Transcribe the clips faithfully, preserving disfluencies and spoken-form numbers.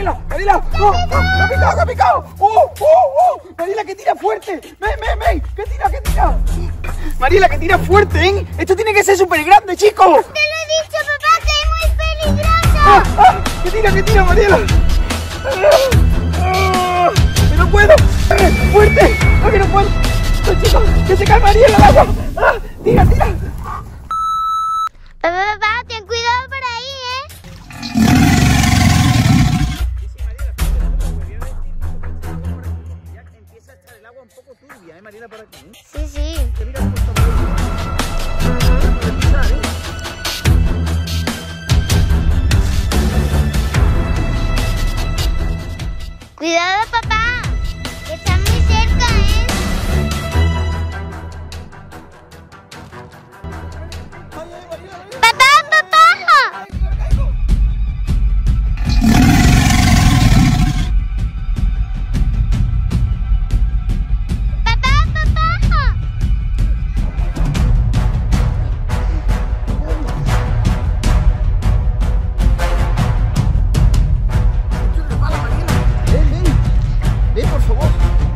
Mariela, Mariela. ¡Oh, oh! ¡Me ha picado, me ha picado! ¡Oh, oh, oh! Mariela, que tira fuerte. ¡Ven, ven, ven! ¡Que tira, que tira! Mariela, que tira fuerte, ¿eh? Esto tiene que ser súper grande, chicos. Te lo he dicho, papá, que es muy peligroso. ¡Ah, ah! ¡Que tira, que tira, Mariela! ¡Ah! ¡Que no puedo! ¡Fuerte! ¡No, que no puedo! ¡No, chicos! ¡Que se cae Mariela al agua! ¡Ah! ¡Tira, tira! Papá, papá, ten cuidado por ahí, ¿eh? Sí, sí, Mariela, pero voy a vestir. Ya empieza a estar el agua un poco turbia, ¿eh, Mariela, por aquí? Sí, sí. Que mira cómo está muy bien. Cuidado, papá, que está muy cerca, ¿eh? ¡Papá, papá! ¡Papá, papá! Ven, ven. Ven, por favor.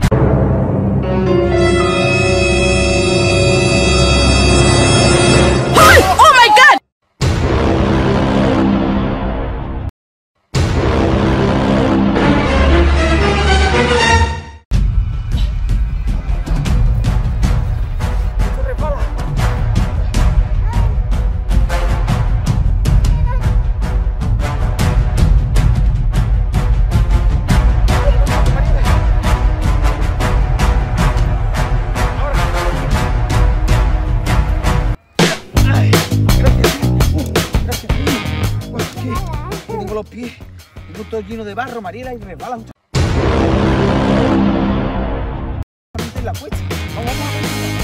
Los pies, tengo todo lleno de barro, Mariela, y me resbala mucho. En la cuesta. Vamos, vamos,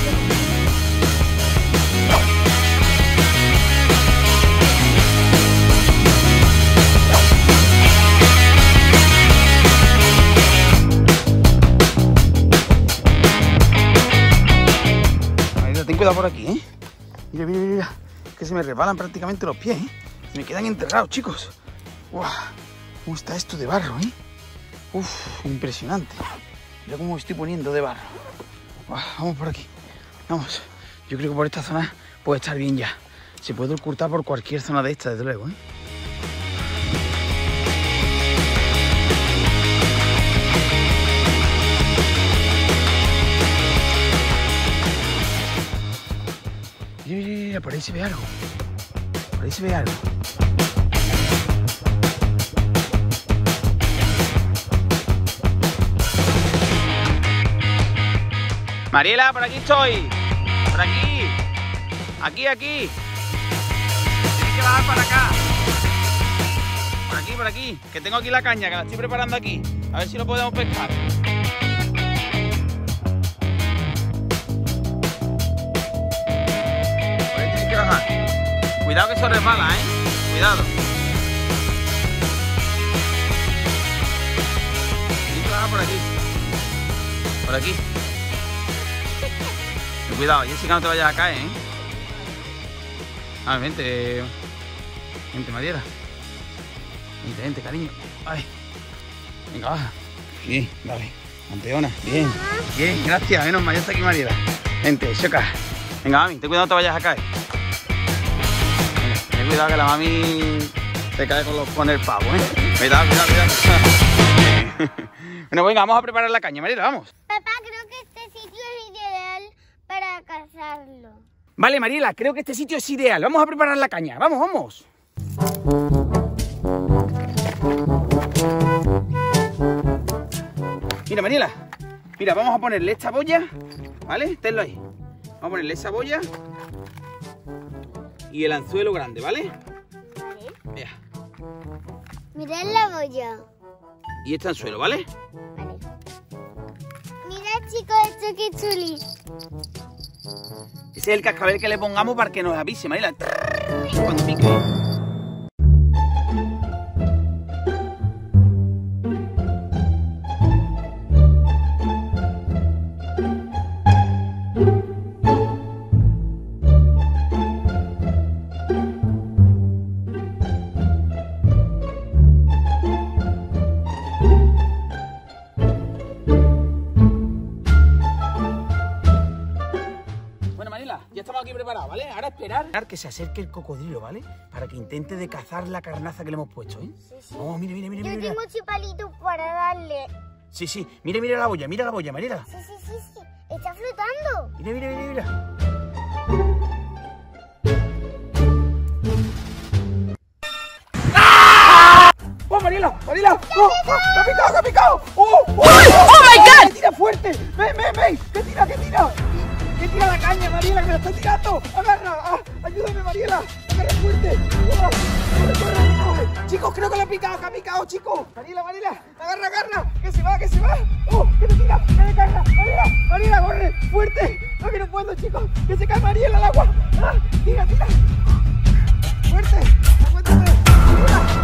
vamos. Mariela, ten cuidado por aquí, ¿eh? Mira, mira, mira, que se me resbalan prácticamente los pies, ¿eh? Se me quedan enterrados, chicos. ¡Wow! ¿Cómo está esto de barro, eh? Uf, impresionante. Mira cómo me estoy poniendo de barro. ¡Wow! Vamos por aquí. Vamos. Yo creo que por esta zona puede estar bien ya. Se puede ocultar por cualquier zona de esta, desde luego, ¿eh? Mira, mira, mira, por ahí se ve algo. Por ahí se ve algo. Mariela, por aquí estoy. Por aquí. Aquí, aquí. Tienes que bajar para acá. Por aquí, por aquí. Que tengo aquí la caña, que la estoy preparando aquí. A ver si lo podemos pescar. Por ahí tienes que bajar. Cuidado que eso resbala, ¿eh? Cuidado. Tienes que bajar por aquí. Por aquí. Cuidado, Jessica, no te vayas a caer, ¿eh? A ver, vente. Vente, Mariela. Vente, vente, cariño. Ay. Venga, baja. Bien, dale. Campeona. Bien. Bien, gracias. Menos mal, ya está aquí Mariela. Vente, choca. Venga, mami, ten cuidado, no te vayas a caer. Venga, ten cuidado que la mami se cae con, los, con el pavo, ¿eh? Cuidado, cuidado, cuidado. Bueno, venga, vamos a preparar la caña, Mariela, vamos. Papá, creo que este sitio es ideal para cazarlo. Vale, Mariela, creo que este sitio es ideal. Vamos a preparar la caña. Vamos, vamos. Mira, Mariela. Mira, vamos a ponerle esta boya. ¿Vale? Tenlo ahí. Vamos a ponerle esa boya. Y el anzuelo grande, ¿vale? Vale. Vea. Mirad la boya. Y este anzuelo, ¿vale? Vale. Mirad, chicos, esto que chuli. Ese es el cascabel que le pongamos para que nos avise, Mariela. Cuando pique. Que se acerque el cocodrilo, ¿vale? Para que intente de cazar la carnaza que le hemos puesto, ¿eh? Sí, sí. Oh, mira, mira, mira, Yo mira. tengo chupalitos para darle. Sí, sí, mira, mira la boya, mira la boya, Mariela. Sí, sí, sí, sí. Está flotando. Mira, mira, mira, mira. ¡Ah! ¡Oh, Mariela! ¡Mariela! ¡Oh! ¡Oh! ¡Me ha picado, me ha picado! ¡Oh! ¡Oh! ¡Oh, my God! ¡Que tira fuerte! ¡Ven, ven, ven! ¡Que tira, que tira! ¡Que tira la caña, Mariela, que me la está tirando! ¡Agarra! Ah, ¡ayúdame, Mariela! ¡Agarra fuerte! ¡Oh! ¡Corre, corre, corre! Chicos, creo que le ha picado, que ha picado, chicos. Mariela, Mariela, agarra, agarra. Que se va, que se va. ¡Oh! ¡Que te tira! ¡Que me carga! Mariela, Mariela, corre, fuerte. No, que no puedo, chicos. Que se cae Mariela al agua. ¡Ah! Tira, tira. Fuerte. Aguántate. Mariela.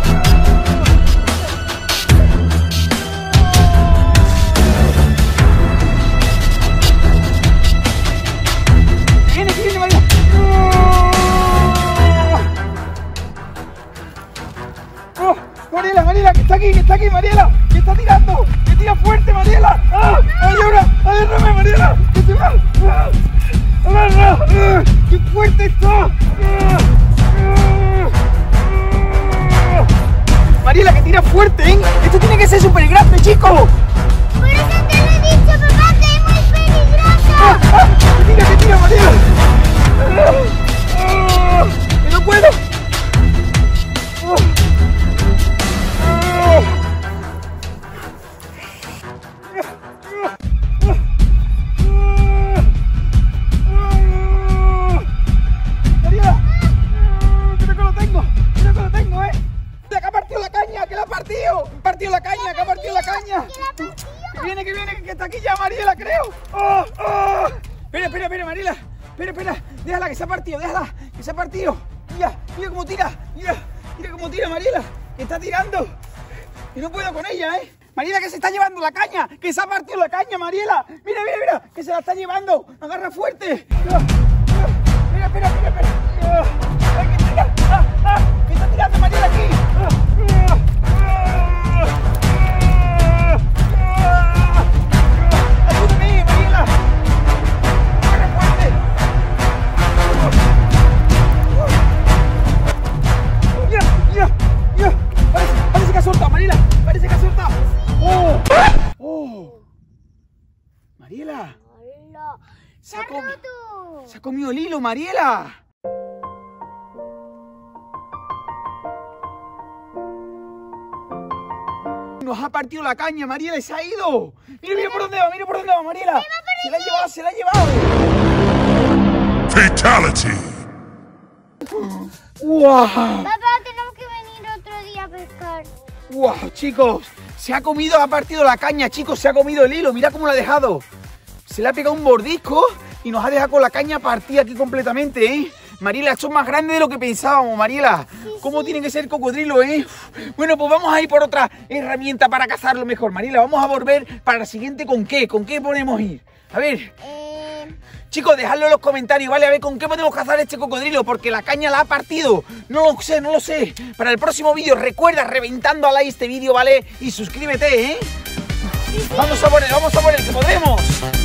Viene, que viene, Mariela. ¡Oh! Mariela, Mariela, que está aquí, que está aquí, Mariela, que está tirando, que tira fuerte, Mariela. ¡Ah! ¡Ayuda! ¡Agárrame, Mariela! ¡Que se va! ¡Ah! ¡Agarra! ¡Ah! ¡Qué fuerte está! ¡Ah! ¡Ah! Mariela, que tira fuerte, ¿eh? Esto tiene que ser súper grande, chico. Por eso te lo he dicho, papá, que es muy peligroso. ¡Ah! ¡Ah! ¡Que tira, que tira, Mariela! ¡Ah! ¡Ah! ¡Que no puedo! ¡Ah! Mariela, creo que lo tengo, creo que lo tengo, ¿eh? Que ha partido la caña, que la ha partido, partido la caña, que ha partido la caña. Que viene, que viene, que está aquí ya, Mariela, creo. ¡Oh! ¡Oh! Espera, espera, espera, Mariela, espera, espera, déjala que se ha partido, déjala, que se ha partido. Mira, mira cómo tira, mira, mira cómo tira, Mariela, que está tirando. Y no puedo con ella, ¿eh? Mariela, que se está llevando la caña, que se ha partido la caña, Mariela. Mira, mira, mira, que se la está llevando. Agarra fuerte. Mira, espera, espera, espera. ¡Ay, que tira! ¡Ah, ah! ¡Que está tirando, Mariela, aquí! ¡Ah, ah, ah, ah! ¡Ayúdame, Mariela! ¡Agarra fuerte! ¡Mira, mira, mira! Parece, parece que ha soltado, Mariela. Parece que ha soltado. ¡Oh! ¡Oh! Mariela. Hola. Se ha, comi roto. se ha comido el hilo, Mariela. Nos ha partido la caña, Mariela, y se ha ido. Mira, mira por dónde va, mira por dónde va, Mariela. Se la ha llevado, se la ha llevado. Fatality. ¡Wow! Papá, tenemos que venir otro día a pescar. ¡Wow, chicos! Se ha comido, ha partido la caña, chicos, se ha comido el hilo. Mira cómo lo ha dejado. Se le ha pegado un mordisco y nos ha dejado con la caña partida aquí completamente, ¿eh? Mariela, esto es más grande de lo que pensábamos, Mariela. ¿Cómo tiene que ser cocodrilo, eh? Bueno, pues vamos a ir por otra herramienta para cazarlo mejor, Mariela. Vamos a volver para la siguiente. ¿Con qué? ¿Con qué podemos ir? A ver. Eh... Chicos, dejadlo en los comentarios, ¿vale? A ver con qué podemos cazar este cocodrilo, porque la caña la ha partido. No lo sé, no lo sé. Para el próximo vídeo, recuerda reventando a like este vídeo, ¿vale? Y suscríbete, ¿eh? Vamos a por él, vamos a por él, que podremos.